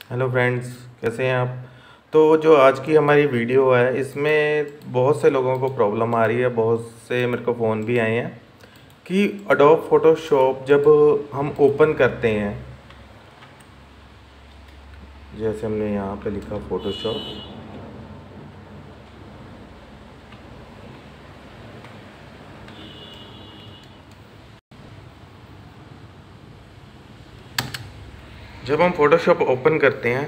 Hello friends, कैसे हैं आप। तो जो आज की हमारी वीडियो है इसमें बहुत से लोगों को प्रॉब्लम आ रही है, बहुत से मेरे को फ़ोन भी आए हैं कि अडोब फोटोशॉप जब हम ओपन करते हैं, जैसे हमने यहाँ पे लिखा फ़ोटोशॉप, जब हम फ़ोटोशॉप ओपन करते हैं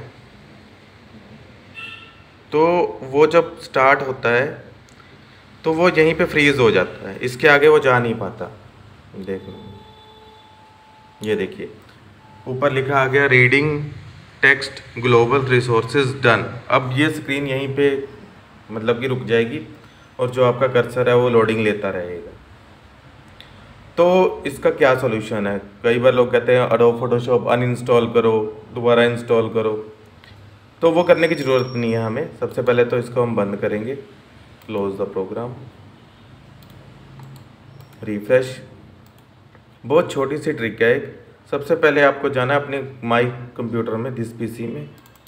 तो वो जब स्टार्ट होता है तो वो यहीं पे फ्रीज़ हो जाता है, इसके आगे वो जा नहीं पाता। देख लो, ये देखिए ऊपर लिखा आ गया reading text global resources done. अब ये स्क्रीन यहीं पे मतलब कि रुक जाएगी और जो आपका कर्सर है वो लोडिंग लेता रहेगा। तो इसका क्या सॉल्यूशन है? कई बार लोग कहते हैं एडोब फोटोशॉप अनइंस्टॉल करो, दोबारा इंस्टॉल करो। तो वो करने की ज़रूरत नहीं है हमें। सबसे पहले तो इसको हम बंद करेंगे, क्लोज द प्रोग्राम, रिफ्रेश। बहुत छोटी सी ट्रिक है एक। सबसे पहले आपको जाना है अपने माई कंप्यूटर में, दिस पीसी में।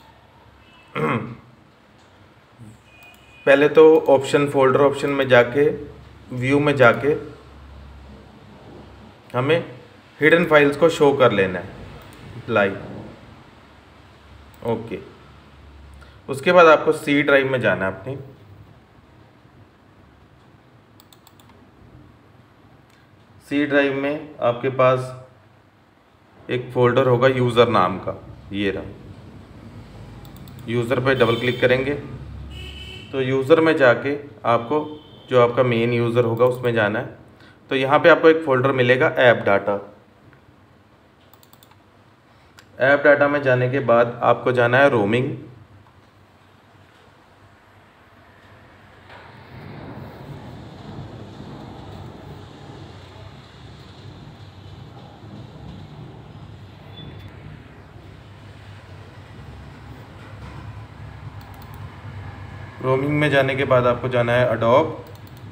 पहले तो ऑप्शन, फोल्डर ऑप्शन में जाके, व्यू में जाके हमें हिडन फाइल्स को शो कर लेना है, अप्लाई, ओके। उसके बाद आपको सी ड्राइव में जाना है अपनी। सी ड्राइव में आपके पास एक फोल्डर होगा यूज़र नाम का, ये रहा। यूज़र पे डबल क्लिक करेंगे तो यूज़र में जाके आपको जो आपका मेन यूज़र होगा उसमें जाना है। तो यहाँ पे आपको एक फ़ोल्डर मिलेगा ऐप डाटा। ऐप डाटा में जाने के बाद आपको जाना है रोमिंग। रोमिंग में जाने के बाद आपको जाना है अडोब।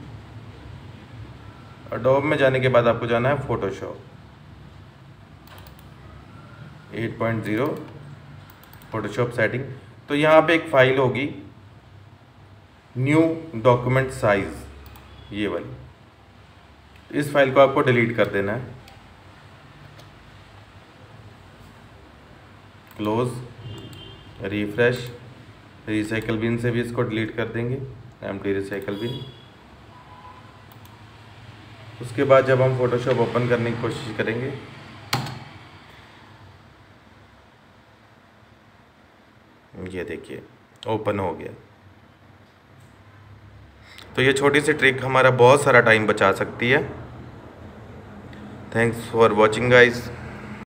अडोब में जाने के बाद आपको जाना है फोटोशॉप 8.0 फोटोशॉप सेटिंग। तो यहाँ पे एक फ़ाइल होगी न्यू डॉक्यूमेंट साइज़, ये वाली। इस फाइल को आपको डिलीट कर देना है। क्लोज, रिफ्रेश, रिसाइकल बिन से भी इसको डिलीट कर देंगे, एम्प्टी रिसाइकल बिन। उसके बाद जब हम फोटोशॉप ओपन करने की कोशिश करेंगे, ये देखिए ओपन हो गया। तो ये छोटी सी ट्रिक हमारा बहुत सारा टाइम बचा सकती है। Thanks for watching guys.